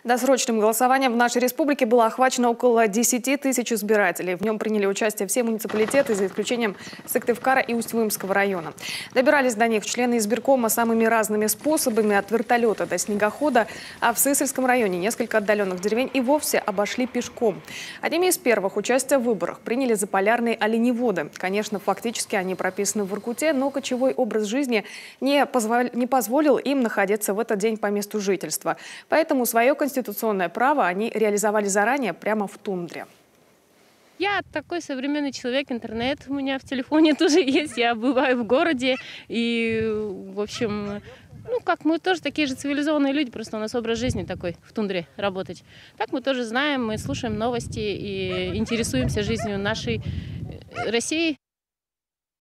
Досрочным голосованием в нашей республике было охвачено около 10 тысяч избирателей. В нем приняли участие все муниципалитеты, за исключением Сыктывкара и Усть-Вымского района. Добирались до них члены избиркома самыми разными способами, от вертолета до снегохода, а в Сысольском районе несколько отдаленных деревень и вовсе обошли пешком. Одними из первых участие в выборах приняли заполярные оленеводы. Конечно, фактически они прописаны в Воркуте, но кочевой образ жизни не позволил им находиться в этот день по месту жительства. Поэтому свое конституционное право они реализовали заранее прямо в тундре. Я такой современный человек, интернет у меня в телефоне тоже есть, я бываю в городе, и, в общем, как мы тоже такие же цивилизованные люди, просто у нас образ жизни такой в тундре работать. Так мы тоже знаем, мы слушаем новости и интересуемся жизнью нашей России.